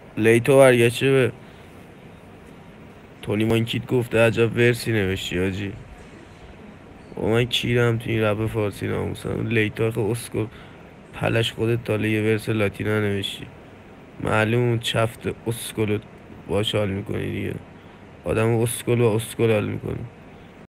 لیتو برگشته به تونی مانکیت گفته عجب ورسی نوشتی آجی. و من کیرم تو این رپ فارسی ناموسم. لیتو آخه اسکل پلش خودت تا یه ورس لاتینا نوشتی. معلوم اون چفت اسکلو باش حال میکنی دیگه. آدم اسکل و اسکل حال میکنی.